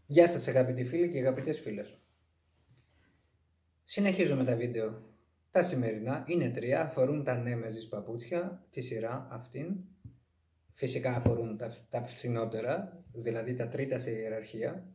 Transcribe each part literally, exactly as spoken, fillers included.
Γεια σας αγαπητοί φίλοι και αγαπητές φίλες. Συνεχίζω με τα βίντεο. Τα σημερινά είναι τρία, αφορούν τα Nemesis παπούτσια, τη σειρά αυτήν. Φυσικά αφορούν τα, τα φθηνότερα, δηλαδή τα τρίτα σε ιεραρχία.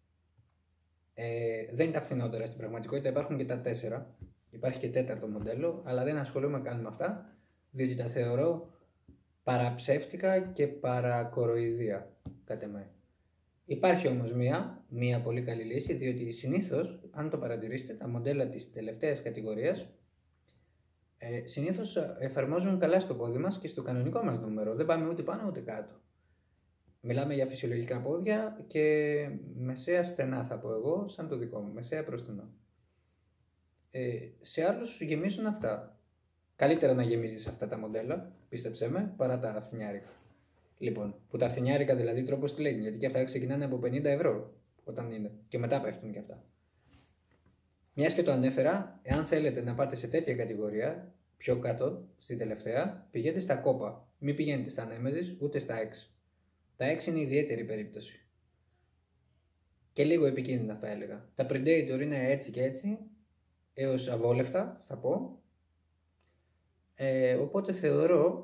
Ε, δεν είναι τα φθηνότερα στην πραγματικότητα, υπάρχουν και τα τέσσερα. Υπάρχει και τέταρτο μοντέλο, αλλά δεν ασχολούμαι καν με αυτά, διότι τα θεωρώ παραψεύτικα και παρακοροϊδία, κατά μέ. Υπάρχει όμως μία, μία πολύ καλή λύση, διότι συνήθως, αν το παρατηρήσετε, τα μοντέλα της τελευταίας κατηγορίας ε, συνήθως εφαρμόζουν καλά στο πόδι μας και στο κανονικό μας νούμερο. Δεν πάμε ούτε πάνω ούτε κάτω. Μιλάμε για φυσιολογικά πόδια και μεσαία στενά, θα πω εγώ, σαν το δικό μου, μεσαία προς στενό. Ε, σε άλλους γεμίζουν αυτά. Καλύτερα να γεμίζεις αυτά τα μοντέλα, πίστεψέ με, παρά τα φθηνιάρικα. Λοιπόν, που τα φθηνιάρικα δηλαδή τρόπος τι λέγει, γιατί και αυτά ξεκινάνε από πενήντα ευρώ όταν είναι και μετά πέφτουν και αυτά. Μιας και το ανέφερα, εάν θέλετε να πάτε σε τέτοια κατηγορία, πιο κάτω, στη τελευταία, πηγαίνετε στα κόπα. Μην πηγαίνετε στα Nemesis ούτε στα X. Τα X είναι ιδιαίτερη περίπτωση. Και λίγο επικίνδυνα θα έλεγα. Τα Predator είναι έτσι και έτσι, έως αβόλευτα θα πω. Ε, οπότε θεωρώ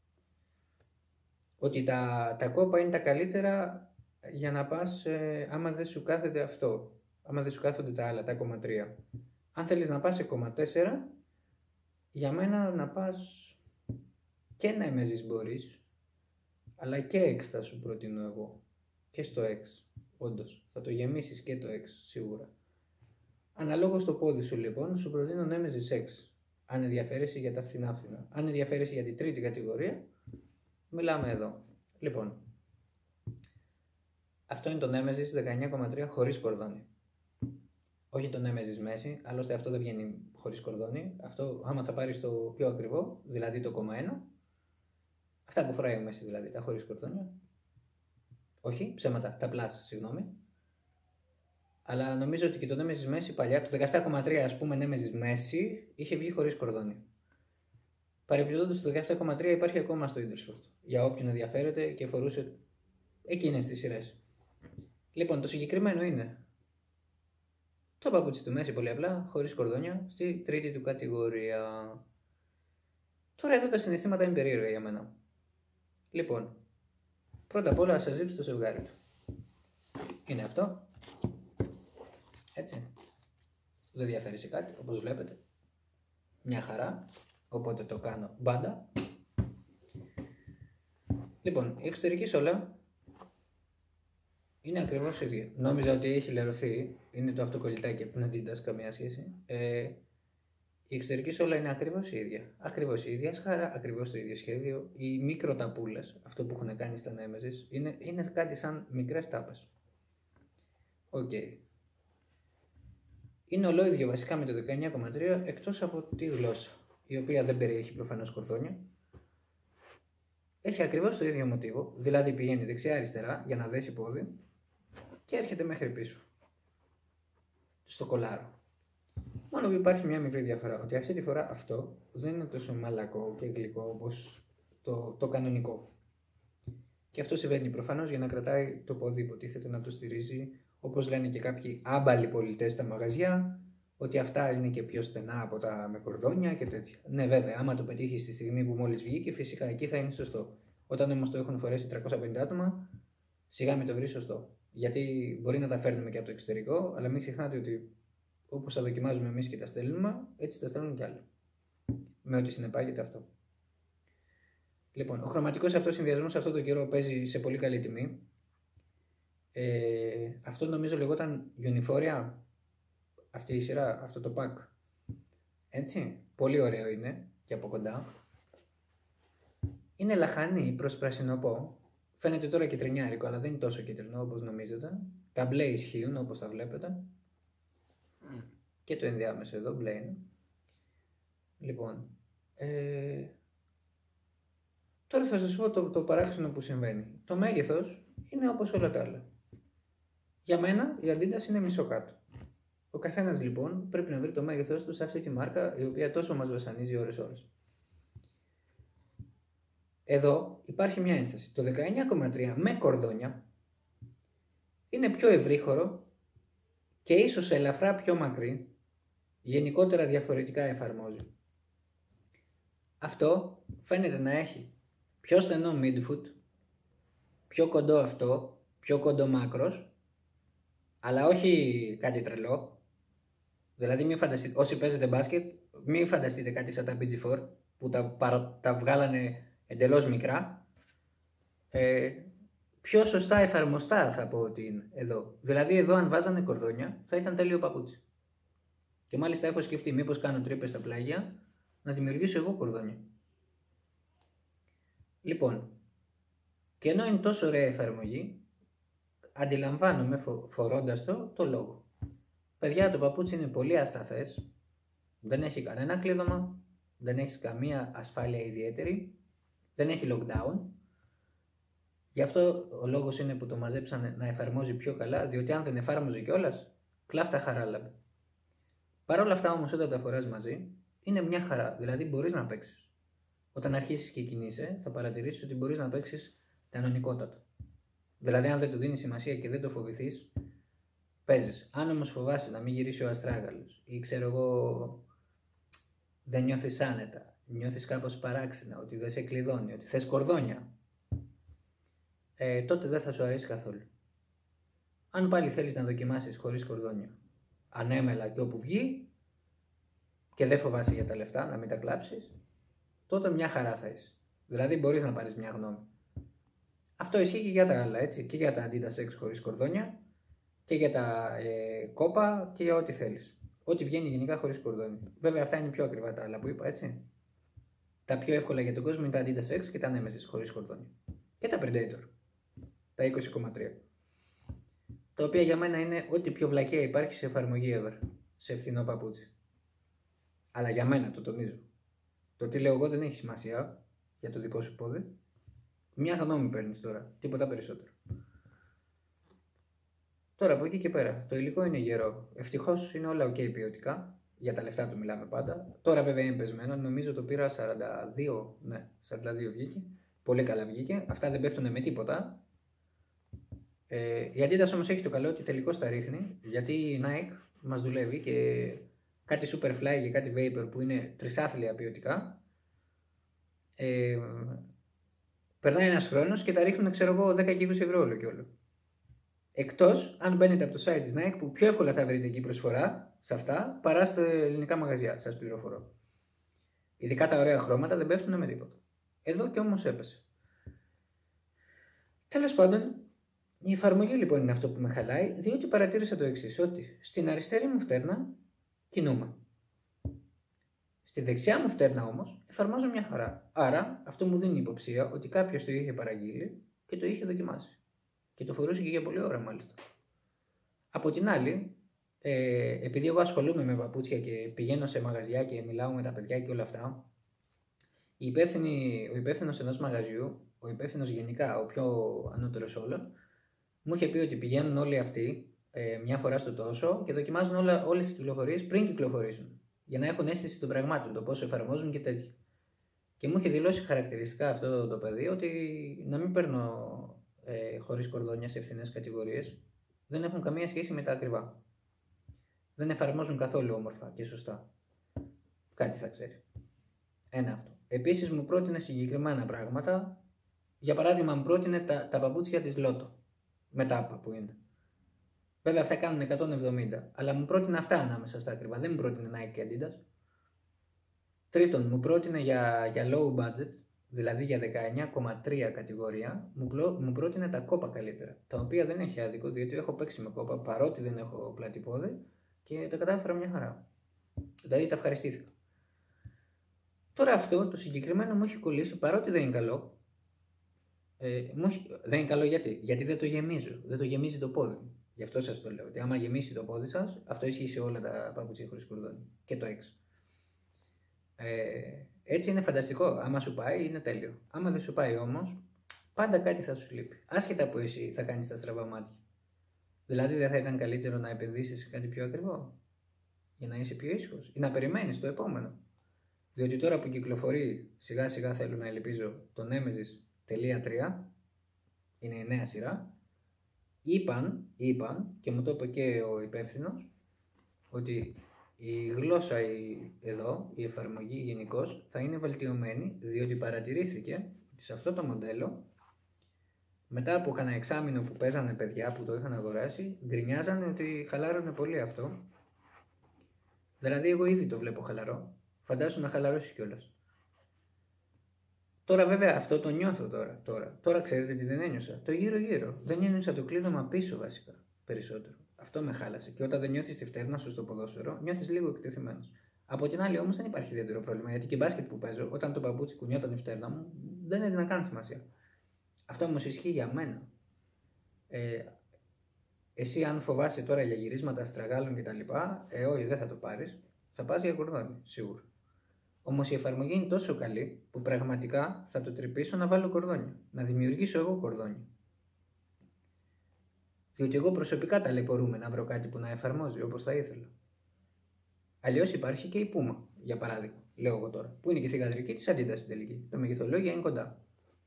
ότι τα, τα κόπα είναι τα καλύτερα για να πας, ε, άμα δεν σου κάθεται αυτό, άμα δεν σου κάθονται τα άλλα, τα κόμμα τρία. Αν θέλεις να πας σε κόμμα τέσσερα, για μένα να πας και Nemesis μπορείς, αλλά και X θα σου προτείνω εγώ, και στο X, όντως, θα το γεμίσεις και το X σίγουρα. Αναλόγως το πόδι σου λοιπόν, σου προτείνω Nemesis X, αν ενδιαφέρεσαι για τα φθηνά φθηνά. Αν ενδιαφέρεσαι για την τρίτη κατηγορία, μιλάμε εδώ. Λοιπόν, αυτό είναι το Nemesis δεκαεννιά κόμμα τρία χωρίς κορδόνι. Όχι το Nemesis μέση, άλλωστε αυτό δεν βγαίνει χωρίς κορδόνι. Αυτό, άμα θα πάρεις το πιο ακριβό, δηλαδή το κόμμα ένα, αυτά που φοράει ο μέση δηλαδή, τα χωρίς κορδόνια. Όχι, ψέματα, τα plus, συγγνώμη. Αλλά νομίζω ότι και το Nemesis μέση παλιά, το δεκαεπτά κόμμα τρία ας πούμε Nemesis μέση, είχε βγει χωρίς κορδόνι. Παρεπιπτόντως το δεκαεπτά κόμμα τρία υπάρχει ακόμα στο Intersport, για όποιον ενδιαφέρεται και φορούσε εκείνες τις σειρές. Λοιπόν, το συγκεκριμένο είναι το παπούτσι του μέση πολύ απλά, χωρίς κορδόνια, στη τρίτη του κατηγορία. Τώρα εδώ τα συναισθήματα είναι περίεργα για μένα. Λοιπόν, πρώτα απ' όλα σας δείξω το ζευγάρι του. Είναι αυτό. Έτσι. Δεν διαφέρει σε κάτι, όπως βλέπετε. Μια χαρά. Οπότε το κάνω μπάντα. Λοιπόν, η εξωτερική σόλα είναι ακριβώς ίδια. Νόμιζα ότι έχει λερωθεί. Είναι το αυτοκολλητάκι από την Adidas, καμία σχέση. Ε, η εξωτερική σόλα είναι ακριβώς η ίδια. Ακριβώς η ίδια σχάρα, ακριβώς το ίδιο σχέδιο. Οι μικροταπούλες, αυτό που έχουν κάνει στα Nemesis, είναι, είναι κάτι σαν μικρές τάπες. Οκ. Okay. Είναι ολόιδιο βασικά με το δεκαεννιά κόμμα τρία εκτός από τη γλώσσα, η οποία δεν περιέχει προφανώς κορδόνια. Έχει ακριβώς το ίδιο μοτίβο, δηλαδή πηγαίνει δεξιά-αριστερά για να δέσει πόδι και έρχεται μέχρι πίσω, στο κολάρο. Μόνο που υπάρχει μια μικρή διαφορά, ότι αυτή τη φορά αυτό δεν είναι τόσο μαλακό και γλυκό όπως το, το κανονικό. Και αυτό συμβαίνει προφανώς για να κρατάει το πόδι, υποτίθεται να το στηρίζει, όπως λένε και κάποιοι άμπαλοι πολιτές στα μαγαζιά, ότι αυτά είναι και πιο στενά από τα με κορδόνια και τέτοια. Ναι, βέβαια, άμα το πετύχει στη στιγμή που μόλις βγήκε, φυσικά εκεί θα είναι σωστό. Όταν όμως το έχουν φορέσει τριακόσια πενήντα άτομα, σιγά μην το βρει σωστό. Γιατί μπορεί να τα φέρνουμε και από το εξωτερικό, αλλά μην ξεχνάτε ότι όπως τα δοκιμάζουμε εμείς και τα στέλνουμε, έτσι τα στέλνουν κι άλλοι. Με ό,τι συνεπάγεται αυτό. Λοιπόν, ο χρωματικός αυτός συνδυασμός αυτό το καιρό παίζει σε πολύ καλή τιμή. Ε, αυτό νομίζω λεγόταν Uniforia, αυτή η σειρά, αυτό το pack. Έτσι, πολύ ωραίο είναι και από κοντά. Είναι λαχανή προς πρασινοπό. Φαίνεται τώρα κυτρινιάρικο, αλλά δεν είναι τόσο κυτρινό όπως νομίζετε. Τα μπλε ισχύουν όπως τα βλέπετε. Mm. Και το ενδιάμεσο εδώ μπλε είναι. Λοιπόν, ε, τώρα θα σας πω το, το παράξενο που συμβαίνει. Το μέγεθος είναι όπως όλα τα άλλα. Για μένα η Adidas είναι μισό κάτω. Ο καθένας λοιπόν πρέπει να βρει το μέγεθος του σε αυτή τη μάρκα, η οποία τόσο μας βασανίζει ώρες ώρες. Εδώ υπάρχει μια ένσταση. Το δεκαεννιά κόμμα τρία με κορδόνια είναι πιο ευρύχωρο και ίσως ελαφρά πιο μακρύ, γενικότερα διαφορετικά εφαρμόζει. Αυτό φαίνεται να έχει πιο στενό midfoot, πιο κοντό αυτό, πιο κοντό μάκρος, αλλά όχι κάτι τρελό. Δηλαδή μην φανταστείτε, όσοι παίζετε μπάσκετ, μην φανταστείτε κάτι σαν τα μπι τζι φορ που τα, παρα, τα βγάλανε εντελώς μικρά. Ε, πιο σωστά εφαρμοστά θα πω ότι είναι εδώ. Δηλαδή εδώ αν βάζανε κορδόνια θα ήταν τέλειο παπούτσι. Και μάλιστα έχω σκεφτεί μήπως κάνω τρύπες στα πλάγια να δημιουργήσω εγώ κορδόνια. Λοιπόν, και ενώ είναι τόσο ωραία εφαρμογή, αντιλαμβάνομαι φο, φορώντας το, το λόγο. Παιδιά, το παπούτσι είναι πολύ ασταθές, δεν έχει κανένα κλείδωμα, δεν έχει καμία ασφάλεια ιδιαίτερη, δεν έχει lockdown. Γι' αυτό ο λόγος είναι που το μαζέψανε να εφαρμόζει πιο καλά, διότι αν δεν εφάρμοζε κιόλας, κλάφτα χαράλαμπε. Παρ' όλα αυτά όμως όταν τα φοράς μαζί, είναι μια χαρά, δηλαδή μπορείς να παίξεις. Όταν αρχίσεις και κινείσαι, θα παρατηρήσεις ότι μπορείς να παίξεις κανονικότατα. Δηλαδή, αν δεν του δίνεις σημασία και δεν το φοβηθείς, παίζεις. Αν όμως φοβάσαι να μην γυρίσει ο αστράγαλος ή ξέρω εγώ δεν νιώθεις άνετα, νιώθεις κάπως παράξενα, ότι δεν σε κλειδώνει, ότι θες κορδόνια, ε, τότε δεν θα σου αρέσει καθόλου. Αν πάλι θέλεις να δοκιμάσεις χωρίς κορδόνια, ανέμελα και όπου βγει και δεν φοβάσαι για τα λεφτά να μην τα κλάψεις, τότε μια χαρά θα είσαι. Δηλαδή μπορείς να πάρεις μια γνώμη. Αυτό ισχύει και για τα άλλα, έτσι, και για τα Adidas X χωρίς κορδόνια και για τα ε, κόπα και για ό,τι θέλεις. Ό,τι βγαίνει γενικά χωρίς κορδόνια. Βέβαια αυτά είναι πιο ακριβά τα άλλα που είπα, έτσι. Τα πιο εύκολα για τον κόσμο είναι τα Adidas X και τα Nemesis χωρίς κορδόνια. Και τα Predator, τα είκοσι κόμμα τρία. Τα οποία για μένα είναι ό,τι πιο βλακεία υπάρχει σε εφαρμογή ever, σε φθηνό παπούτσι. Αλλά για μένα, το τονίζω. Το τι λέω εγώ δεν έχει σημασία για το δικό σου πόδι. Μια γνώμη παίρνεις τώρα, τίποτα περισσότερο. Τώρα από εκεί και πέρα, το υλικό είναι γερό. Ευτυχώς είναι όλα ok ποιοτικά. Για τα λεφτά του μιλάμε πάντα. Τώρα βέβαια είναι πεσμένο, νομίζω το πήρα σαράντα δύο, ναι, σαράντα δύο βγήκε. Πολύ καλά βγήκε. Αυτά δεν πέφτουν με τίποτα. Ε, η Adidas όμως έχει το καλό ότι τελικώς τα ρίχνει, γιατί η Nike μας δουλεύει και κάτι Superfly και κάτι Vapor που είναι τρισάθλια ποιοτικά. Ε, περνάει ένας χρόνος και τα ρίχνουν, ξέρω εγώ, δέκα και είκοσι ευρώ όλο και όλο. Εκτός αν μπαίνετε από το site της Nike που πιο εύκολα θα βρείτε εκεί προσφορά σε αυτά παρά στα ελληνικά μαγαζιά, σας πληροφορώ. Ειδικά τα ωραία χρώματα δεν πέφτουν με τίποτα. Εδώ και όμως έπεσε. Τέλος πάντων, η εφαρμογή λοιπόν είναι αυτό που με χαλάει, διότι παρατήρησα το εξής, ότι στην αριστερή μου φτέρνα κινούμαι. Στη δεξιά μου φτέρνα όμως εφαρμόζω μια χαρά. Άρα αυτό μου δίνει υποψία ότι κάποιος το είχε παραγγείλει και το είχε δοκιμάσει. Και το φορούσε και για πολλή ώρα μάλιστα. Από την άλλη, ε, επειδή εγώ ασχολούμαι με παπούτσια και πηγαίνω σε μαγαζιά και μιλάω με τα παιδιά και όλα αυτά, η υπεύθυνη, ο υπεύθυνος ενός μαγαζιού, ο υπεύθυνος γενικά, ο πιο ανώτερος όλων, μου είχε πει ότι πηγαίνουν όλοι αυτοί ε, μια φορά στο τόσο και δοκιμάζουν όλα, όλες τις κυκλοφορίες πριν κυκλοφορήσουν. Για να έχουν αίσθηση των πραγμάτων, το πώς εφαρμόζουν και τέτοια. Και μου είχε δηλώσει χαρακτηριστικά αυτό το παιδί ότι να μην παίρνω ε, χωρίς κορδόνια σε φθηνές κατηγορίες. Δεν έχουν καμία σχέση με τα ακριβά. Δεν εφαρμόζουν καθόλου όμορφα και σωστά. Κάτι θα ξέρει. Ένα αυτό. Επίσης μου πρότεινε συγκεκριμένα πράγματα. Για παράδειγμα μου πρότεινε τα, τα παπούτσια της Lotto. Με τάπα που είναι. Βέβαια αυτά κάνουν εκατόν εβδομήντα. Αλλά μου πρότεινε αυτά ανάμεσα στα ακριβά. Δεν μου πρότεινε Nike και Adidas. Τρίτον, μου πρότεινε για, για low budget, δηλαδή για δεκαεννιά κόμμα τρία κατηγορία, μου, πλο, μου πρότεινε τα κόπα καλύτερα. Τα οποία δεν έχει άδικο, διότι έχω παίξει με κόπα, παρότι δεν έχω πλατή πόδι και τα κατάφερα μια χαρά. Δηλαδή τα ευχαριστήθηκα. Τώρα αυτό το συγκεκριμένο μου έχει κολλήσει, παρότι δεν είναι καλό. Ε, μου έχει, δεν είναι καλό γιατί, γιατί δεν το γεμίζω, δεν το γεμίζει το πόδι μου. Γι' αυτό σας το λέω, ότι άμα γεμίσει το πόδι σας, αυτό ισχύει σε όλα τα παπούτσια χωρίς κορδόνι και το έξω. Ε, έτσι είναι φανταστικό. Άμα σου πάει, είναι τέλειο. Άμα δεν σου πάει όμως, πάντα κάτι θα σου λείπει. Άσχετα που εσύ θα κάνεις τα στραβά μάτια. Δηλαδή, δεν θα ήταν καλύτερο να επενδύσεις σε κάτι πιο ακριβό, για να είσαι πιο ήσυχος ή να περιμένεις το επόμενο. Διότι τώρα που κυκλοφορεί, σιγά σιγά θέλω να ελπίζω, το Nemesis τελεία τρία, είναι η νέα σειρά, είπαν, είπαν, και μου το είπε και ο υπεύθυνος, ότι η γλώσσα η, εδώ, η εφαρμογή γενικώς, θα είναι βελτιωμένη, διότι παρατηρήθηκε ότι σε αυτό το μοντέλο, μετά από κανένα εξάμηνο που παίζανε παιδιά που το είχαν αγοράσει, γκρινιάζανε ότι χαλάρωνε πολύ αυτό. Δηλαδή, εγώ ήδη το βλέπω χαλαρό. Φαντάσου να χαλαρώσει κιόλας. Τώρα, βέβαια, αυτό το νιώθω τώρα. Τώρα, τώρα ξέρετε τι δεν ένιωσα. Το γύρω-γύρω. Δεν ένιωσα το κλείδωμα πίσω, βασικά. Περισσότερο. Αυτό με χάλασε. Και όταν δεν νιώθεις τη φτέρνα σου στο ποδόσφαιρο, νιώθεις λίγο εκτεθειμένος. Από την άλλη, όμως, δεν υπάρχει ιδιαίτερο πρόβλημα. Γιατί και μπάσκετ που παίζω, όταν το παπούτσι κουνιόταν η φτέρνα μου, δεν έδινα καν σημασία. Αυτό όμως ισχύει για μένα. Ε, εσύ, αν φοβάσαι τώρα για γυρίσματα αστραγάλων κτλ., ε, όχι, δεν θα το πάρεις. Θα πας για κορδόνι, σίγουρα. Όμως η εφαρμογή είναι τόσο καλή που πραγματικά θα το τρυπήσω να βάλω κορδόνια. Να δημιουργήσω εγώ κορδόνια. Διότι εγώ προσωπικά ταλαιπωρούμε να βρω κάτι που να εφαρμόζει όπως θα ήθελα. Αλλιώς υπάρχει και η Puma, για παράδειγμα, λέω εγώ τώρα, που είναι και η θυγατρική της Adidas στην τελική. Τα μεγεθολόγια είναι κοντά.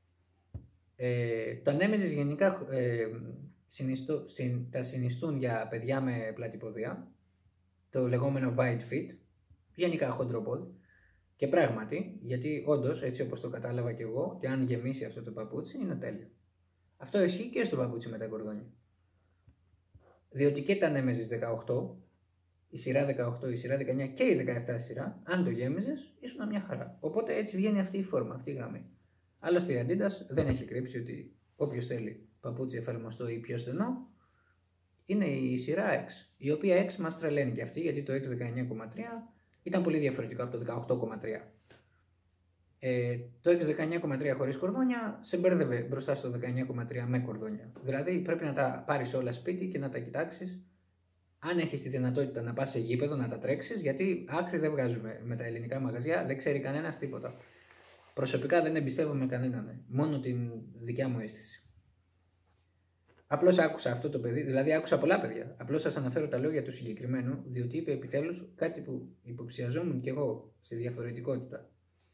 Ε, το Nemesis γενικά ε, συνιστώ, συν, τα συνιστούν για παιδιά με πλατυποδία, το λεγόμενο wide fit, γενικά χοντρό πόδι. Και πράγματι, γιατί όντως, έτσι όπως το κατάλαβα και εγώ, ότι αν γεμίσει αυτό το παπούτσι είναι τέλειο. Αυτό ισχύει και στο παπούτσι με τα κορδόνια. Διότι και τα Nemesis δεκαοκτώ, η σειρά δεκαοκτώ, η σειρά δεκαεννιά και η δεκαεπτά σειρά, αν το γέμιζες, ήσουν μια χαρά. Οπότε έτσι βγαίνει αυτή η φόρμα, αυτή η γραμμή. Άλλωστε η Adidas δεν έχει κρύψει ότι όποιος θέλει παπούτσι εφαρμοστό ή πιο στενό, είναι η σειρά X, η οποία X μας τρελαίνει και αυτή, γιατί το X δεκαεννιά κόμμα τρία ήταν πολύ διαφορετικό από το δεκαοκτώ κόμμα τρία. Ε, το X δεκαεννιά κόμμα τρία χωρίς κορδόνια σε μπέρδευε μπροστά στο δεκαεννιά κόμμα τρία με κορδόνια. Δηλαδή πρέπει να τα πάρεις όλα σπίτι και να τα κοιτάξεις. Αν έχεις τη δυνατότητα να πας σε γήπεδο να τα τρέξεις, γιατί άκρη δεν βγάζουμε με τα ελληνικά μαγαζιά, δεν ξέρει κανένας τίποτα. Προσωπικά δεν εμπιστεύομαι κανέναν, μόνο την δικιά μου αίσθηση. Απλώς άκουσα αυτό το παιδί, δηλαδή άκουσα πολλά παιδιά. Απλώς σας αναφέρω τα λόγια του συγκεκριμένου, διότι είπε επιτέλους κάτι που υποψιαζόμουν κι εγώ στη διαφορετικότητα.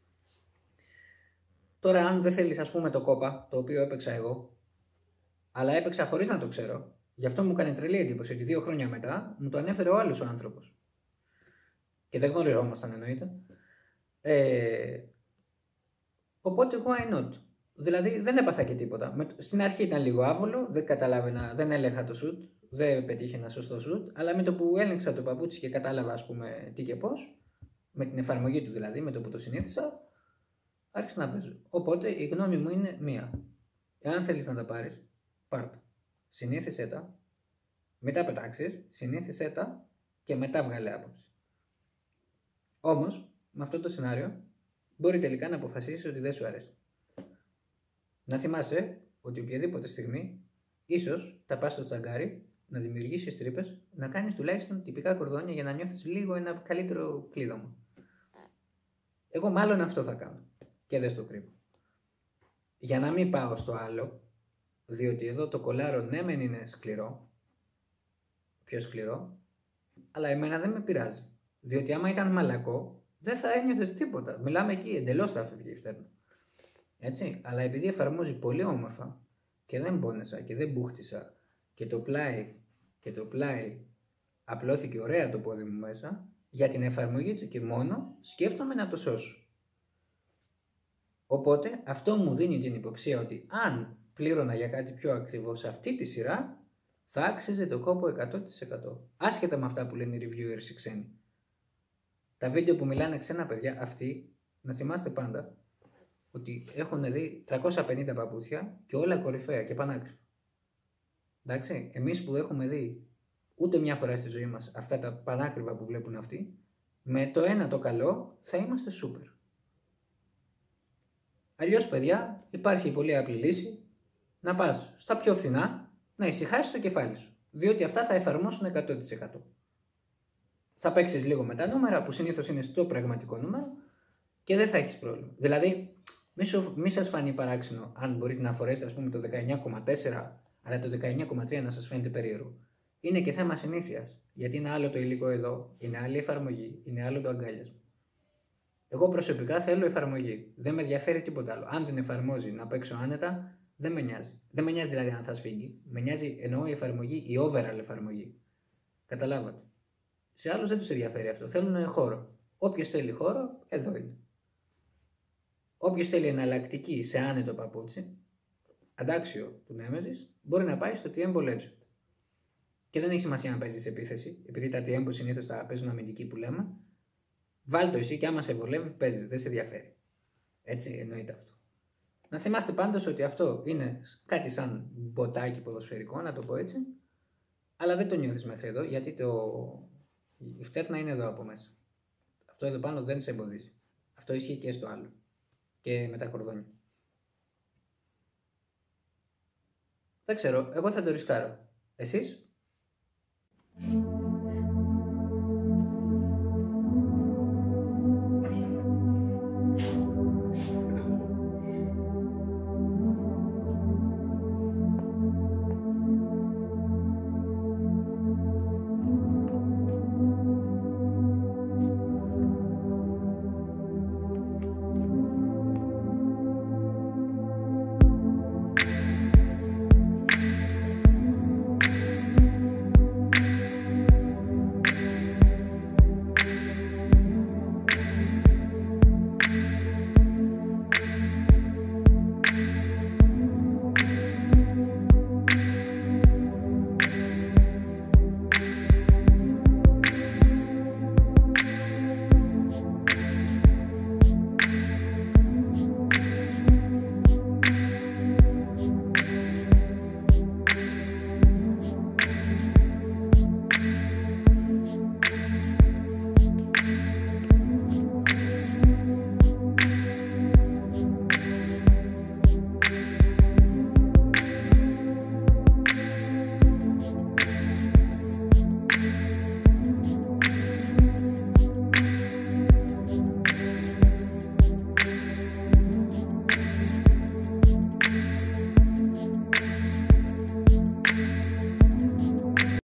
Τώρα, αν δεν θέλεις, ας πούμε, το κόπα, το οποίο έπαιξα εγώ, αλλά έπαιξα χωρίς να το ξέρω, γι' αυτό μου έκανε τρελή εντύπωση ότι δύο χρόνια μετά μου το ανέφερε ο άλλος ο άνθρωπος. Και δεν γνωριζόμασταν εννοείται. Ε, οπότε, why not? Δηλαδή δεν έπαθα και τίποτα. Στην αρχή ήταν λίγο άβολο, δεν καταλάβαινα, δεν έλεγχα το σουτ, δεν πετύχε ένα σωστό σουτ, αλλά με το που έλεγξα το παπούτσι και κατάλαβα, ας πούμε, τι και πώς, με την εφαρμογή του δηλαδή, με το που το συνήθισα, άρχισα να παίζω. Οπότε η γνώμη μου είναι μία. Εάν θέλεις να τα πάρεις, πάρ' τα. Συνήθισέ τα, μετά πετάξεις, συνήθισέ τα και μετά βγάλε άποψη. Όμως, με αυτό το σενάριο, μπορεί τελικά να αποφασίσεις ότι δεν σου αρέσει. Να θυμάσαι ότι οποιαδήποτε στιγμή, ίσως θα πας στο τσαγκάρι, να δημιουργήσεις τρύπες, να κάνεις τουλάχιστον τυπικά κορδόνια για να νιώθεις λίγο ένα καλύτερο κλείδωμα. Εγώ μάλλον αυτό θα κάνω και δεν στο κρύβω. Για να μην πάω στο άλλο, διότι εδώ το κολάρο ναι μεν είναι σκληρό, πιο σκληρό, αλλά εμένα δεν με πειράζει. Διότι άμα ήταν μαλακό, δεν θα ένιωθες τίποτα. Μιλάμε εκεί, εντελώς θα φεύγει η φτέρνα. Έτσι, αλλά επειδή εφαρμόζει πολύ όμορφα και δεν πόνεσα και δεν μπούχτισα και το πλάι και το πλάι απλώθηκε ωραία το πόδι μου μέσα, για την εφαρμογή του και μόνο σκέφτομαι να το σώσω. Οπότε αυτό μου δίνει την υποψία ότι αν πλήρωνα για κάτι πιο ακριβό σε αυτή τη σειρά, θα άξιζε το κόπο εκατό τοις εκατό. Άσχετα με αυτά που λένε οι reviewers οι ξένοι. Τα βίντεο που μιλάνε ξένα παιδιά, αυτοί, να θυμάστε πάντα, ότι έχουν δει τριακόσια πενήντα παπούτσια και όλα κορυφαία και πανάκριβα. Εντάξει, εμείς που έχουμε δει ούτε μια φορά στη ζωή μας αυτά τα πανάκριβα που βλέπουν αυτοί, με το ένα το καλό θα είμαστε σούπερ. Αλλιώς παιδιά υπάρχει η πολύ απλή λύση να πας στα πιο φθηνά, να ησυχάσεις το κεφάλι σου, διότι αυτά θα εφαρμόσουν εκατό τοις εκατό. Θα παίξεις λίγο με τα νούμερα που συνήθως είναι στο πραγματικό νούμερο και δεν θα έχεις πρόβλημα. Δηλαδή, μη σας φανεί παράξενο αν μπορείτε να φορέσετε, ας πούμε, το δεκαεννιά κόμμα τέσσερα, αλλά το δεκαεννιά κόμμα τρία να σας φαίνεται περίεργο. Είναι και θέμα συνήθειας. Γιατί είναι άλλο το υλικό εδώ, είναι άλλη εφαρμογή, είναι άλλο το αγκάλιασμα. Εγώ προσωπικά θέλω εφαρμογή. Δεν με ενδιαφέρει τίποτα άλλο. Αν δεν εφαρμόζει να παίξω άνετα, δεν με νοιάζει. Δεν με νοιάζει δηλαδή αν θα σφίγγει. Με νοιάζει εννοώ η εφαρμογή, η overall εφαρμογή. Καταλάβατε. Σε άλλους δεν τους ενδιαφέρει αυτό. Θέλουν χώρο. Όποιος θέλει χώρο, εδώ είναι. Όποιος θέλει εναλλακτική σε άνετο παπούτσι, αντάξιο του Nemesis, μπορεί να πάει στο Tiempo Legend. Και δεν έχει σημασία να παίζει επίθεση, επειδή τα Tiempo συνήθως τα παίζουν αμυντική που λέμε. Βάλ το εσύ και άμα σε βολεύει, παίζει, δεν σε ενδιαφέρει. Έτσι εννοείται αυτό. Να θυμάστε πάντως ότι αυτό είναι κάτι σαν μποτάκι ποδοσφαιρικό, να το πω έτσι, αλλά δεν το νιώθεις μέχρι εδώ, γιατί το... η φτέρνα είναι εδώ από μέσα. Αυτό εδώ πάνω δεν σε εμποδίζει. Αυτό ισχύει και στο άλλο. Και με τα κορδόνια. Δεν ξέρω, εγώ θα το ρισκάρω. Εσείς?